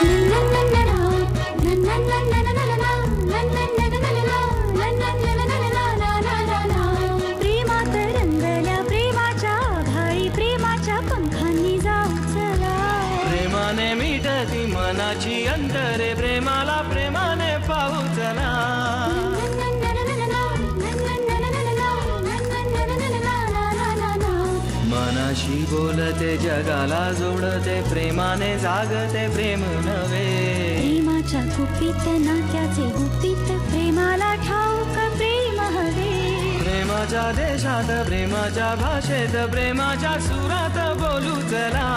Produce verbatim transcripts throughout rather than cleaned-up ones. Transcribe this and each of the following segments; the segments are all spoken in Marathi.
मनाची अंतरे प्रेमाला प्रेमाने पाहू चला. मनाशी बोलते जगाला जोडते प्रेमाने जागते प्रेम नवे. प्रेमाच्या गुपित नात्याचे गुपित प्रेमाला ठाऊक प्रेम हवे. प्रेमाच्या देशात प्रेमाच्या भाषेत प्रेमाच्या सुरात बोलू चला.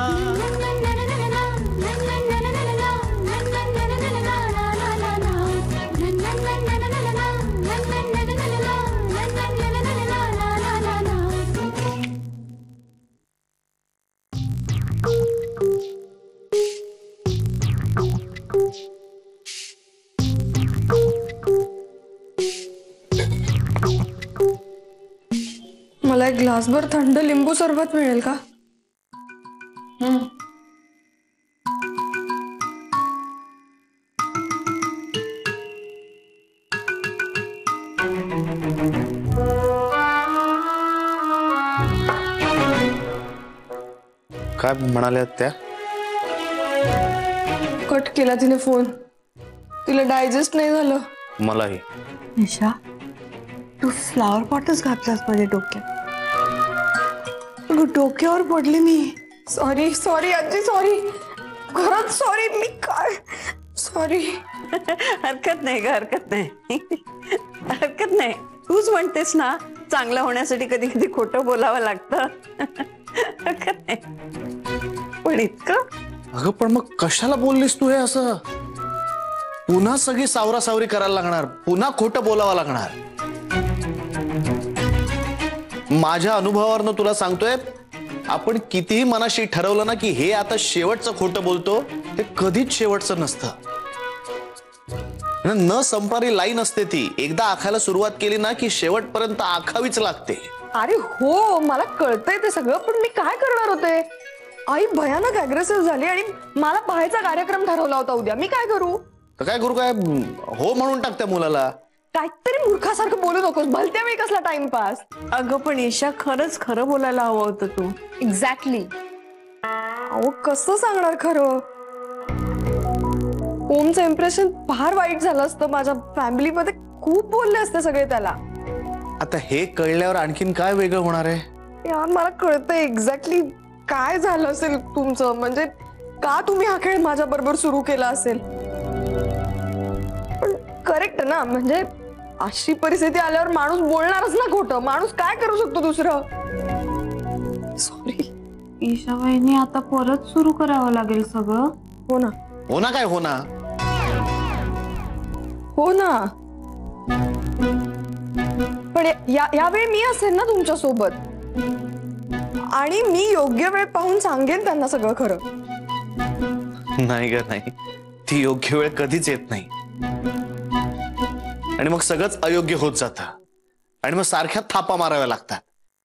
मला एक ग्लासभर थंड लिंबू सरबत मिळेल का? हम्म. काय म्हणाल्या त्या? कट केला तिने फोन. तिला डायजेस्ट नाही झालं. मलाही. निशा, तू फ्लावर पॉटच घातलास माझ्या डोक्यात. डोक्यावर पडले मी. सॉरी सॉरी आजी, सॉरी, खरंच सॉरी. मी काय सॉरी. हरकत नाही ग, हरकत नाही, हरकत नाही. तूच म्हणतेस ना चांगलं होण्यासाठी कधी कधी खोटं बोलावं लागतं. हरकत नाही. पण इतकं अगं पण मग कशाला बोललीस तू हे असं? पुन्हा सगळी सावरासावरी करायला लागणार, पुन्हा खोटं बोलावं लागणार. माझ्या अनुभवावरनं तुला सांगतोय, आपण कितीही मनाशी ठरवलं ना की हे आता शेवटचं खोटं बोलतो, ते कधीच शेवटचं नसतं. न संपारी लाईन असते ती. एकदा आखायला सुरुवात केली ना की शेवटपर्यंत आखावीच लागते. अरे हो, मला कळतंय ते सगळं, पण मी काय करणार होते? आई भयानक अग्रेसिव्ह झाली आणि मला पाहायचा कार्यक्रम ठरवला होता उद्या. मी काय करू? तर काय करू? काय हो म्हणून टाक त्या मुलाला. काहीतरी मूर्खासारखं बोलू नकोस. भलत्या वेळी कसला टाइमपास. अगं पण ईशा, खरंच खरं बोलायला हवं होतं तू. एक्झॅक्टली. अहो कसं सांगणार खरं? ओमचं इम्प्रेशन फार वाईट झालं असतं. माझ्या फॅमिलीमध्ये खूप बोलले असते सगळे त्याला. आता हे कळल्यावर आणखीन काय वेगळं होणार आहे? यार मला कळतंय एक्झॅक्टली काय झालं असेल तुमचं. म्हणजे का तुम्ही हा खेळ माझ्या बरोबर सुरू केला असेल. पण करेक्ट ना, म्हणजे अशी परिस्थिती आल्यावर माणूस बोलणारच ना खोटं. माणूस काय करू शकतो दुसरं. सॉरी ईशा वहिनी, आता परत सुरू करावं लागेल सगळं. हो ना. हो ना. काय हो ना? हो ना. पण या यावेळी मी असेल ना तुमच्या सोबत, आणि मी योग्य वेळ पाहून सांगेन त्यांना सगळं खरं. नाही ग नाही, ती योग्य वेळ कधीच येत नाही. आणि मग सगळंच अयोग्य होत जातं आणि मग सारख्या थापा माराव्या लागतात.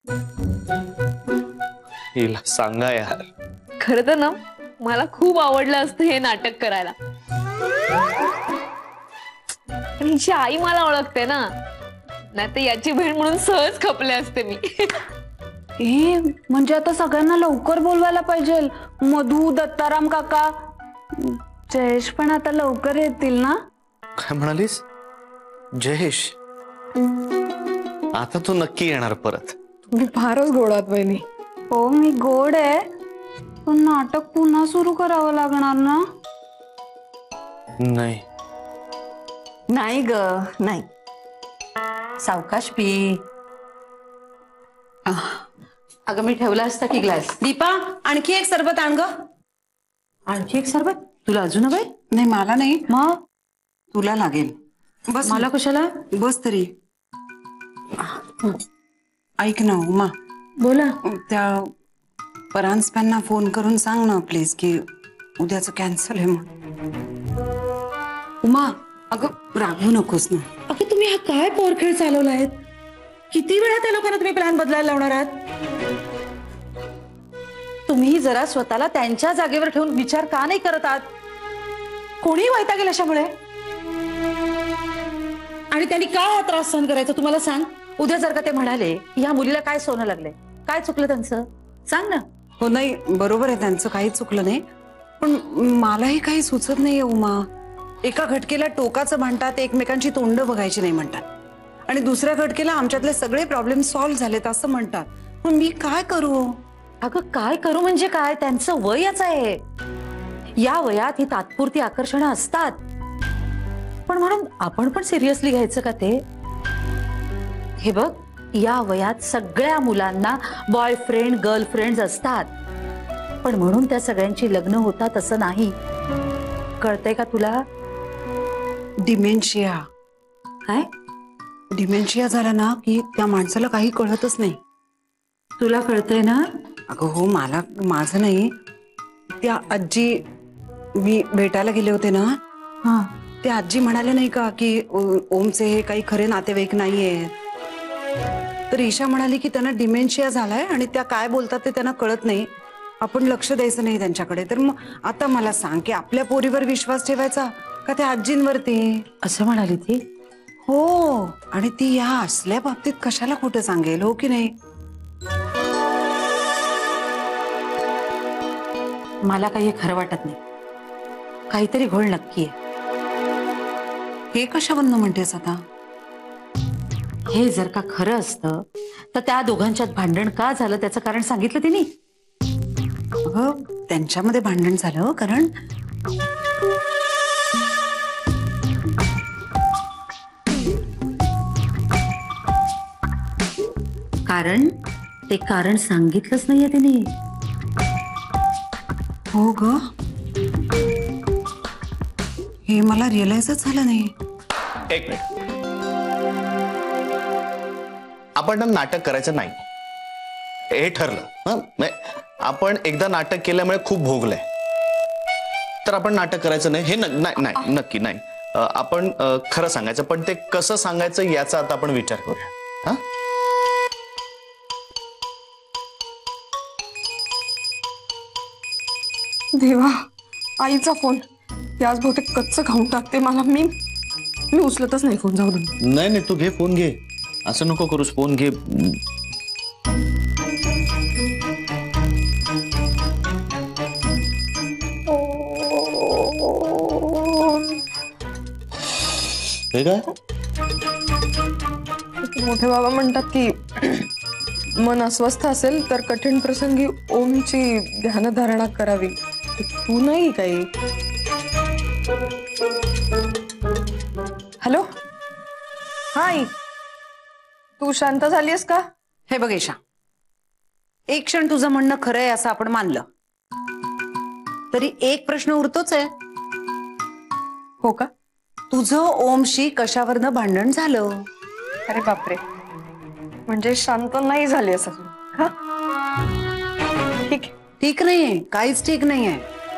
हिला सांगा यार. खरं तर ना मला खूप आवडलं असतं हे नाटक करायला. हिची आई मला ओळखते ना, नाही तर याची बहीण म्हणून सहज खपले असते मी. ए म्हणजे आता सगळ्यांना लवकर बोलवायला पाहिजे. मधू, दत्ताराम काका, जयेश पण आता लवकर येतील ना? काय म्हणालीस? जयेश आता तू नक्की येणार परत. तुम्ही फारच गोड आहात बहिणी. हो मी गोड आहे, पण नाटक पुन्हा सुरू करावं लागणार ना? नाही नाही ग नाही. सावकाश पी. अगं मी ठेवला असता की ग्लास. दीपा आणखी एक सरबत आण ग. आणखी एक सरबत? तुला अजून हवंय? नाही मला नाही. मग तुला लागेल. बस. मला कशाला? बस तरी. ऐक ना उमा. बोला. त्या परांजप्यांना फोन करून सांग ना प्लीज की उद्याचं कॅन्सल आहे म्हणून. उमा अगं रागवू नकोस ना. अगं तुम्ही हा काय पोरखेळ चालवलाय? किती वेळा त्या लोकांना तुम्ही प्लॅन बदलायला लावणार आहात? तुम्ही जरा स्वतःला त्यांच्या जागेवर ठेवून विचार का नाही करत आहात? कोणीही वैतागेल अशामुळे. आणि त्यांनी काय हा त्रास सहन करायचा तुम्हाला सांग. उद्या जर का ते म्हणाले या मुलीला काय सोनं लागले, काय चुकलं त्यांचं सांग ना. हो नाही बरोबर आहे, त्यांचं काही चुकलं नाही, पण मलाही काही सुचत नाहीये उमा. एका घटकेला टोकाचं म्हणतात, एकमेकांची तोंड बघायची नाही म्हणतात, आणि दुसऱ्या घटकेला आमच्यातले सगळे प्रॉब्लेम सॉल्व्ह झालेत असं म्हणतात. पण मी काय करू? अगं काय करू म्हणजे काय, त्यांचं वयच आहे. या वयात ही तात्पुरती आकर्षणं असतात, पण म्हणून आपण पण सिरियसली घ्यायचं का ते? हे बघ, या वयात सगळ्या मुलांना बॉयफ्रेंड गर्लफ्रेंड असतात, पण म्हणून त्या सगळ्यांची लग्न होतात असं नाही. कळतंय का तुला? डिमेन्शिया. काय डिमेन्शिया झाला ना की त्या माणसाला काही कळतच नाही. तुला कळतंय ना? अगं हो, मला माझं नाही, त्या आजी मी भेटायला गेले होते ना, हा त्या आजी म्हणाले नाही का की ओ- ओमचे हे काही खरे नातेवाईक नाहीये. तर ईशा म्हणाली की त्यांना डिमेन्शिया झालाय आणि त्या काय बोलतात ते त्यांना कळत नाही, आपण लक्ष द्यायचं नाही त्यांच्याकडे. तर मग आता मला सांग की आपल्या पोरीवर विश्वास ठेवायचा का त्या आजींवरती? असं म्हणाली ती. हो, आणि ती या असल्या बाबतीत कशाला खोटं सांगेल, हो की नाही? मला काही खरं वाटत नाही, काहीतरी घोळ नक्की आहे. हे कशावरनं म्हणतेस आता? हे जर का खरं असतं तर त्या दोघांच्यात भांडण का झालं त्याचं कारण सांगितलं तिने. अगं त्यांच्यामध्ये भांडण झालं कारण कारण ते कारण सांगितलंच नाहीये तिने. हो ग, हे मला रिअलाइजच झालं नाही. एक मिनिट, आपण ना नाटक करायचं नाही हे ठरलं. हं? म्हणजे आपण एकदा नाटक केल्यामुळे खूप भोगलंय, तर आपण नाटक करायचं नाही हे न, नाही, नाही नक्की नाही. अ, आपण अ, खरं सांगायचं, पण ते कसं सांगायचं याचा आता आपण विचार करूया. हा देवा, आईचा फोन. ती आज बहुतेक कच्चं खाऊन टाकते मला. मी मी उचलतच नाही फोन. जाऊ दे. नाही नाही, तू घे फोन घे, असं नको करूस, फोन घे. हे काय? मोठे बाबा म्हणतात की मन अस्वस्थ असेल तर कठीण प्रसंगी ओमची ध्यानधारणा करावी. तू नाही काही. हॅलो, हाय, तू शांत झालीस का? हे बघ ईशा, एक क्षण तुझं म्हणणं खरं आहे असं आपण मानलं तरी एक प्रश्न उरतोच आहे. हो का? तुझं ओमशी कशावरनं भांडण झालं? अरे बापरे, म्हणजे शांत नाही झाली असं. हा ठीक आहे. ठीक नाहीये, काहीच ठीक नाहीये.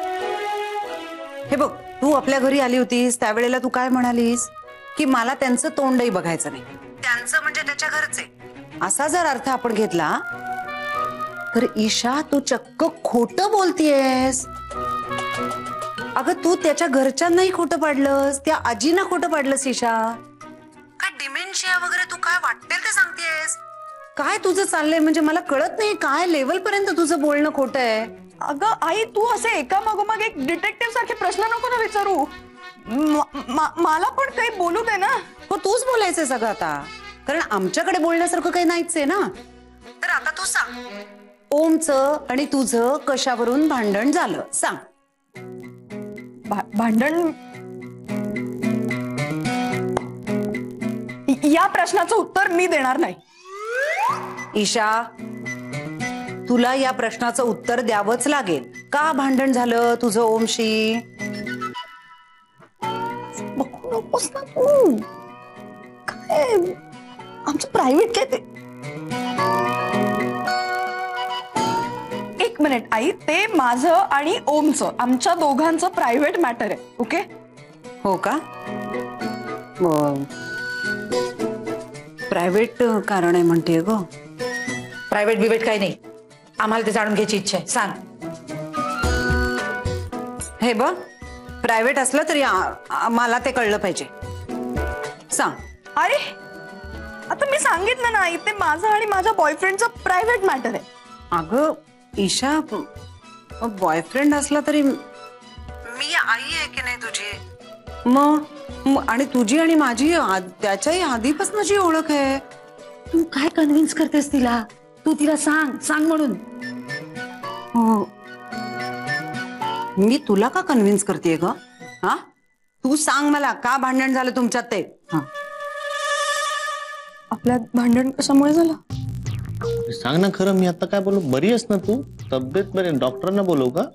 हे बघ, तू आपल्या घरी आली होतीस त्यावेळेला तू काय म्हणालीस की मला त्यांचं तोंडही बघायचं नाही, त्यांचं म्हणजे त्याच्या घरचे, असा जर अर्थ आपण घेतला तर ईशा तू चक्क खोटं बोलतीयस. अगं तू त्याच्या घरच्यांनाही खोटं पाडलंस, त्या आजीना खोटं पाडलंस. ईशा, काय डिमेन्शिया वगैरे तू काय वाटेल ते सांगतेस? काय तुझं चाललंय म्हणजे मला कळत नाही, काय लेवल पर्यंत तुझं बोलणं खोटं आहे. अगं आई, तू असे एका मागोमाग एक डिटेक्टिव्ह सारखे प्रश्न नको ना विचारू. म- म- मला पण काही बोलू दे ना. हो, तूच बोलायचंय सगळं आता, कारण आमच्याकडे बोलण्यासारखं काही नाहीच आहे ना. तर आता तू सांग, ओमचं आणि तुझं कशावरून भांडण झालं सांग. भा- भांडण या प्रश्नाचं उत्तर मी देणार नाही. ईशा, तुला या प्रश्नाचं उत्तर द्यावंच लागेल. का भांडण झालं तुझं ओमशी? बघू नकोस ना तू. काय आमचं प्रायव्हेट काय ते. एक मिनिट आई, ते माझं आणि ओमचं, आमच्या दोघांचं प्रायव्हेट मॅटर आहे. ओके? हो का? प्रायव्हेट कारण आहे म्हणते ग. प्रायव्हेट बिवेट काही नाही, आम्हाला ते जाणून घ्यायची इच्छा आहे. सांग. हे बघ, प्रायव्हेट असलं तरी आ- आ- मला ते कळलं पाहिजे. सांग. अरे आता मी सांगितलं ना, इथे माझं आणि माझ्या बॉयफ्रेंडचं प्रायव्हेट मॅटर आहे. अगं ईशा, बॉयफ्रेंड असला तरी मी आई आहे की नाही तुझी? मग म- आणि तुझी आणि माझी आ- त्याच्याही आधीपासूनची ओळख आहे. तू काय कन्व्हिन्स करतेस तिला? तू तिला सांग सांग म्हणून. हो, मी तुला का कन्व्हिन्स करतेय ग? हा, तू सांग मला, का भांडण झालं तुमच्यात ते? हा, आपल्यात भांडण कशामुळे झालं? सांग ना खरं, मी आता काय बोलू? बरी आहेस ना तू? तब्येत बरी? डॉक्टरांना बोलवू का?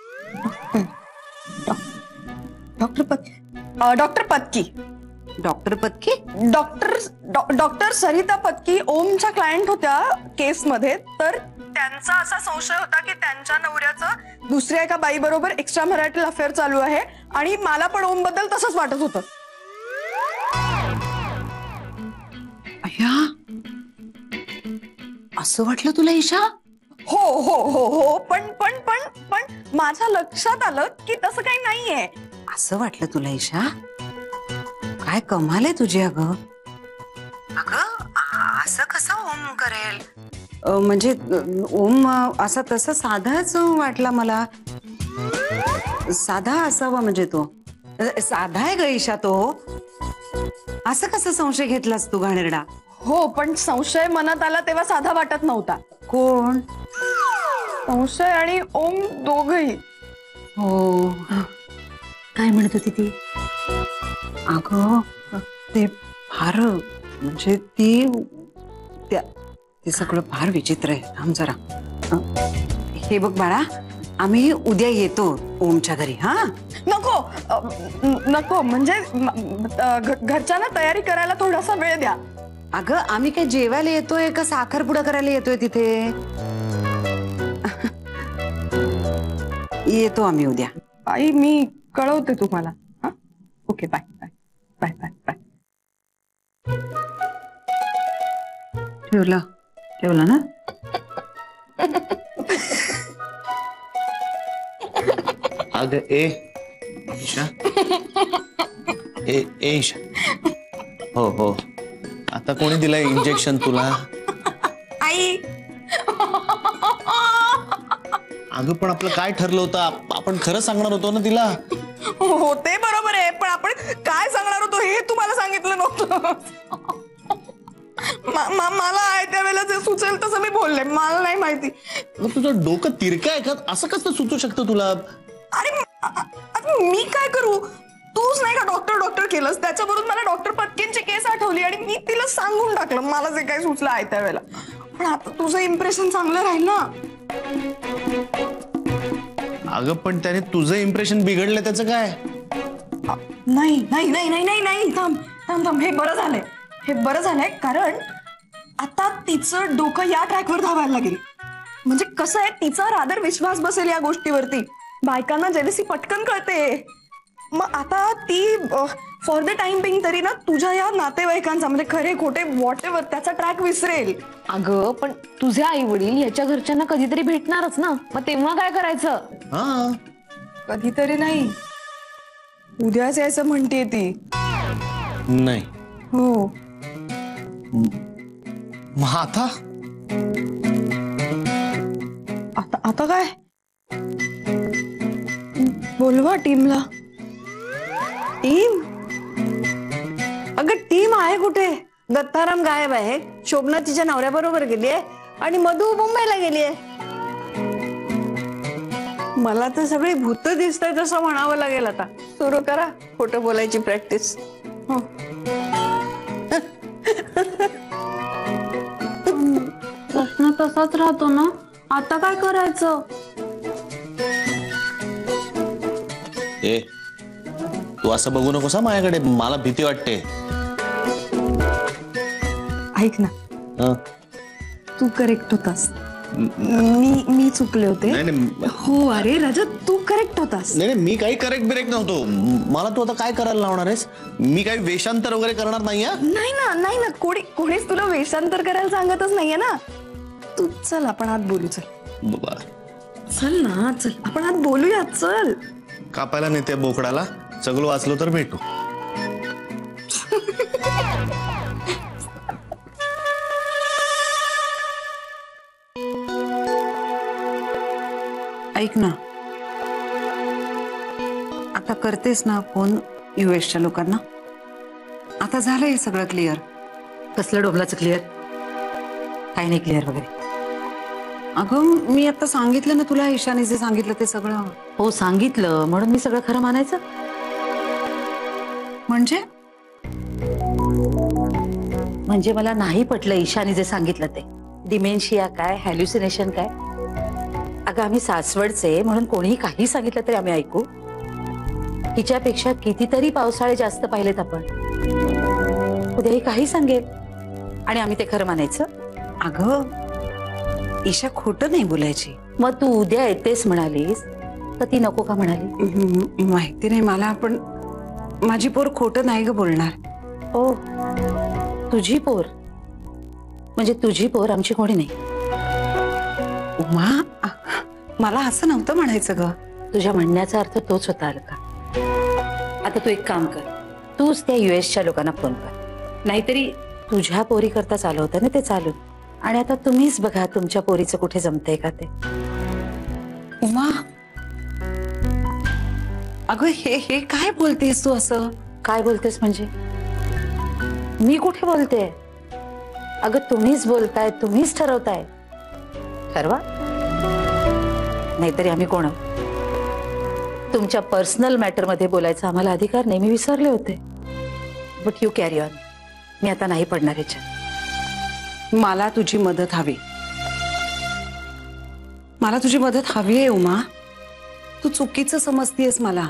Doctor Patki doctor Patki doctor Patki? Doctor doctor Sarita Patki ओमच्या क्लायंट होत्या केसमध्ये. तर त्यांचा असा संशय होता की त्यांच्या नवऱ्याचं दुसऱ्या एका बाई बरोबर एक्स्ट्रा मॅरिटल अफेअर चालू आहे, आणि मला पण ओम बद्दल तसंच वाटत होतं. अय्या, असं वाटलं तुला ईशा? हो हो हो हो पण पण पण पण माझ्या लक्षात आलं की तसं काही नाहीये. असं वाटलं तुला ईशा? काय कमाल आहे तुझी. अगं अगं असं कसं ओम करेल? म्हणजे ओम असा तसा साधाच वाटला मला. साधा असावा म्हणजे तो साधा आहे ग ईशा तो. असं कसं संशय घेतलास तू घाणेरडा? हो, पण संशय मनात आला तेव्हा साधा वाटत नव्हता. कोण? संशय आणि ओम दोघही. हो, काय म्हणत होती ती? अगं ते फार म्हणजे ती त्या ते सगळं फार विचित्र आहे. थांब जरा. हे बघ बाळा, आम्ही उद्या येतो ओमच्या घरी. हा नको अ, नको म्हणजे अ, घ- घरच्यांना तयारी करायला थोडासा वेळ द्या. अगं आम्ही काय जेवायला येतोय का साखरपुडा करायला येतोय तिथे? येतो आम्ही उद्या. आई मी कळवते तुम्हाला. हा, okay, bye bye bye bye bye. ठेवला ठेवला ना? अगं ए ईशा, ए ए ईशा, हो हो, आता कोणी दिलंय इंजेक्शन तुला? आई अगं पण आपलं काय ठरलं होतं? आप- आपण खरं सांगणार होतो ना तिला. हो ते बरोबर आहे, पण आपण काय सांगणार होतो हे तुम्हाला सांगितलं नव्हतं. मा- मा- मला आहे त्यावेळेला जे सुचेल तसं मी बोलले. मला नाही माहिती. मग तुझं डोकं तिरकं आहे का? असं कसं सुचू शकतं तुला? अरे अ- अ- मी काय करू? तूच नाही का डॉक्टर डॉक्टर केलंस, त्याच्यावरून मला डॉक्टर पत्कींची केस आठवली आणि मी तिला सांगून टाकलं मला जे काही सुचलं आहे त्यावेळेला. पण आता तुझं इम्प्रेशन चांगलं राहील ना. अगं पण त्याने तुझं इम्प्रेशन बिघडलं, त्याचं काय? अ, नाही नाही नाही नाही नाही नाही थांब थांब थांब हे बरं झालंय. हे बरं झालंय कारण आता तिचं डोकं या ट्रॅकवर धावायला लागेल. म्हणजे कसं आहे, तिचा रादर विश्वास बसेल या गोष्टीवरती. बायकांना जेलसी पटकन कळते. मग आता ती फॉर द टाइम बिंग तरी ना तुझ्या या नातेवाईकांचा म्हणजे खरे खोटे व्हॉट एव्हर त्याचा ट्रॅक विसरेल. अगं पण तुझे आई वडील याच्या घरच्यांना कधीतरी भेटणारच ना, मग तेव्हा काय करायचं? हा, कधीतरी नाही, उद्याच यायचं म्हणते ती. नाही हो, मग आता आता आता काय? बोलवा टीमला. टीम? अगं टीम आहे कुठे? दत्ताराम गायब आहे, शोभना तिच्या नवऱ्याबरोबर गेली आहे आणि मधू मुंबईला गेली आहे. मला तर सगळी भूत दिसतंय तसं म्हणावं लागेल. आता सुरू करा खोटं बोलायची प्रॅक्टिस. हो, प्रश्न तसाच राहतो ना. आता काय करायचं? ए तू असं बघू नकोस हा माझ्याकडे, मला भीती वाटते. ऐक ना, हं? तू करेक्ट होतास. मी मी चुकले होते. नाही नाही हो अरे रजत, तू करेक्ट होतास. नाही नाही, मी काही करेक्ट बिरेक्ट नव्हतो. म- मला तू आता काय करायला लावणार आहेस? मी काही वेषांतर वगैरे करणार नाही. हा, नाही ना नाही ना, कोणी कोणीच तुला वेषांतर करायला सांगतच नाहीये ना. तू चल आपण आत बोलू. चल बाबा चल ना, चल आपण आत बोलूया. चल कापायला नेते बोकडाला, सगळं वाचलो तर भेटू. ऐक ना, आता करतेस ना फोन युएसच्या लोकांना? आता झालं हे सगळं क्लिअर? कसलं डोबलाचं क्लिअर? काही नाही क्लिअर वगैरे. अगं मी आता सांगितलं ना तुला, ईशाने जे सांगितलं ते सगळं. हो सांगितलं म्हणून मी सगळं खरं मानायचं? म्हणजे म्हणजे मला नाही पटलं ईशाने जे सांगितलं ते. डिमेन्शिया काय, हॅल्युसिनेशन काय. अगं आम्ही सासवडचे म्हणून कोणीही काही सांगितलं तरी आम्ही ऐकू. हिच्यापेक्षा कितीतरी पावसाळे जास्त पाहिलेत आपण. उद्याही काही सांगेल आणि आम्ही ते खरं मानायचं? अगं ईशा खोटं नाही बोलायची. मग तू उद्या येतेस म्हणालीस तर ती नको का म्हणाली? हम्म, माहिती नाही मला, पण माझी पोर खोटं नाही ग बोलणार. ओ तुझी पोर? म्हणजे तुझी पोर आमची कोणी नाही? उमा, मला असं नव्हतं म्हणायचं ग. तुझ्या म्हणण्याचा अर्थ तोच होता अलका. आता तू एक काम कर, तूच त्या युएसच्या लोकांना फोन कर. नाहीतरी तुझ्या पोरी करता चालू होतं ना ते चालून. आणि आता तुम्हीच बघा तुमच्या पोरीचं कुठे जमतंय का ते. उमा, अगं हे हे काय बोलतेस तू असं? काय बोलतेस म्हणजे? मी कुठे बोलते? अगं तुम्हीच बोलताय, तुम्हीच ठरवताय. ठरवा, नाहीतरी आम्ही कोण? तुमच्या पर्सनल मॅटर मध्ये बोलायचा आम्हाला अधिकार नाही, मी विसरले होते. But you carry on. मी आता नाही पडणार याच्यात. मला तुझी मदत हवी. मला तुझी मदत हवी आहे उमा. तू चुकीचं समजतीयस मला.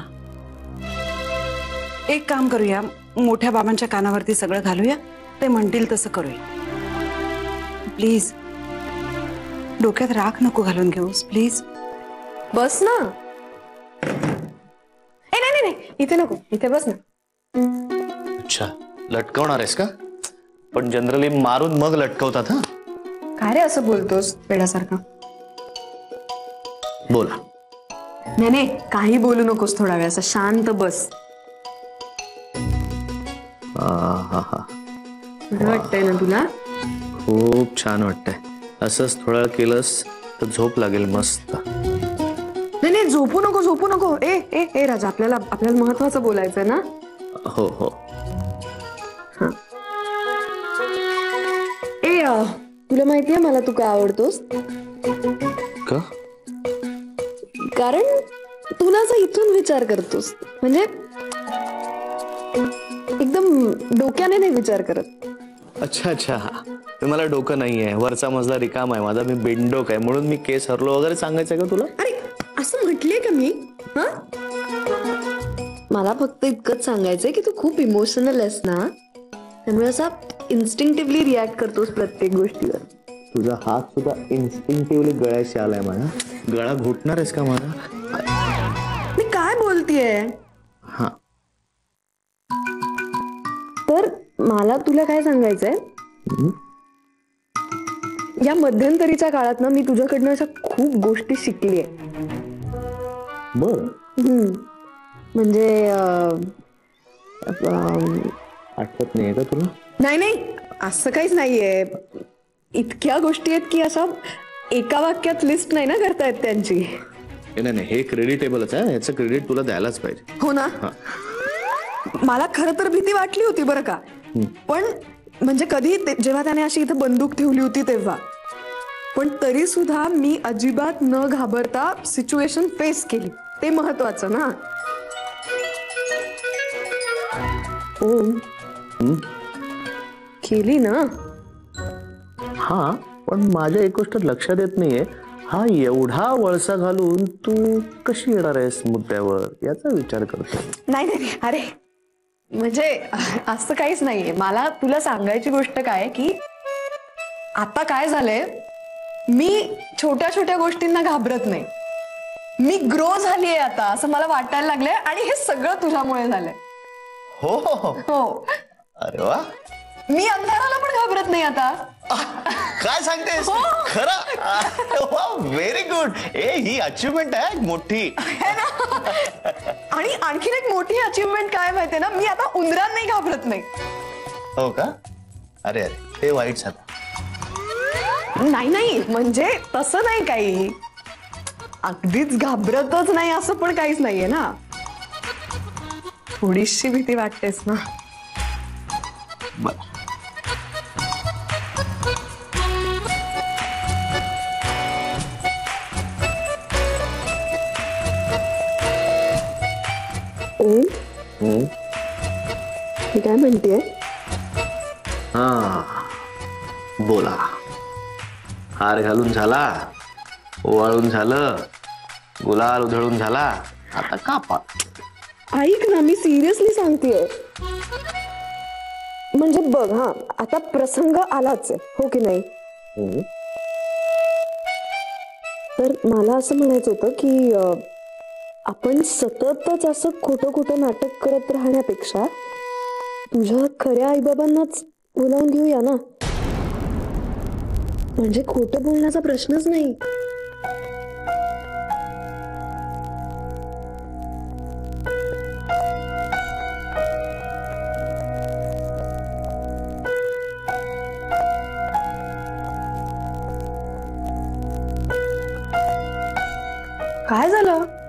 एक काम करूया, मोठ्या बाबांच्या कानावरती सगळं घालूया, ते म्हणतील तसं करूया. प्लीज डोक्यात राख नको घालून घेऊस प्लीज. बस ना. ए नाही नाही इथे नको, इथे बस ना. अच्छा, लटकवणार आहेस का? पण जनरली मारून मग लटकवतात. हा काय रे असं बोलतोस वेड्यासारखा? बोला. नाही नाही काही बोलू नकोस, थोडा वेळ असं शांत बस. हा हा बरं वाटतंय ना तुला? खूप छान वाटतंय. असंच थोडा वेळ केलंस तर झोप लागेल मस्त. नाही नाही झोपू नको, झोपू नको. ए ए ए राजा, आपल्याला आपल्याला महत्वाचं बोलायचं ना. हो हो. ए तुला माहितीये मला तू का आवडतोस? का? कारण तू ना असं इथून विचार करतोस, म्हणजे एकदम डोक्याने नाही विचार करत. अच्छा अच्छा, मला डोकं नाहीये, वरचा मजला रिकाम आहे माझा, मी बेंडोक आहे म्हणून मी केस हरलो वगैरे सांगायचं का तुला? अरे असं म्हटले का मी? हा, मला फक्त इतकंच सांगायचंय की तू खूप इमोशनल आहेस ना, त्यामुळे असा इन्स्टिंक्टिव्हली रिॲक्ट करतोस प्रत्येक गोष्टीवर. तुझा हात सुद्धा इन्स्टिंक्टिव्हली गळ्याशी आलाय माझा. गळा घोटणार आहेस का माझा? मी काय बोलतेय? हा, तर मला तुला काय सांगायचंय, या मध्यंतरीच्या काळात ना मी तुझ्याकडनं अशा खूप गोष्टी शिकलीये. बर. हम्म म्हणजे अं, अं, आठवत नाहीये का तुला? नाही नाही असं काहीच नाहीये. इतक्या गोष्टी आहेत की असं एका वाक्यात लिस्ट नाही ना करता येत त्यांची. नाही नाही, हे क्रेडिटेबलच आहे, याचं क्रेडिट तुला द्यायलाच पाहिजे. हो ना. मला खरं तर भीती वाटली होती बरं का, पण म्हणजे कधी जेव्हा त्याने अशी इथं बंदूक ठेवली होती तेव्हा, पण तरी सुद्धा मी अजिबात न घाबरता सिच्युएशन फेस केली, ते महत्वाचं ना. ओम केली ना. हा, पण माझ्या एक गोष्ट लक्षात येत नाहीये, हा एवढा वळसा घालून तू कशी येणार आहेस मुद्द्यावर, याचा विचार करतो. नाही नाही अरे म्हणजे असं काहीच नाहीये. मला तुला सांगायची गोष्ट काय की आता काय झालंय, मी छोट्या छोट्या गोष्टींना घाबरत नाही. मी ग्रो झालीये आता असं मला वाटायला लागलंय, आणि हे सगळं तुझ्यामुळे झालंय. हो हो हो. अरे वा, मी अंधाराला पण घाबरत नाही आता. काय सांगतेस? खरं? Very good. ए ही अचिव्हमेंट आहे मोठी. आणि आणखीन एक मोठी अचिव्हमेंट काय माहितीये ना, मी आता उंदरांनाही घाबरत नाही. हो का? अरे अरे हे वाईट झालं. नाही नाही म्हणजे तसं नाही काही, अगदीच घाबरतच नाही असं पण काहीच नाहीये ना. थोडीशी भीती वाटतेस ना. बरं. ओम, मी काय म्हणतेय, हा बोला. हार घालून झाला, ओवाळून झालं, गुलाल उधळून झाला, आता कापा. ऐक ना, मी सिरियसली सांगतेय. म्हणजे बघ हा, आता प्रसंग आलाच आहे, हो की नाही. तर मला असं म्हणायचं होतं की अं, आपण सततच असं खोटं खोटं नाटक करत राहण्यापेक्षा तुझ्या खऱ्या आईबाबांनाच बोलावून घेऊया ना. म्हणजे खोटं बोलण्याचा प्रश्नच नाही. काय झालं?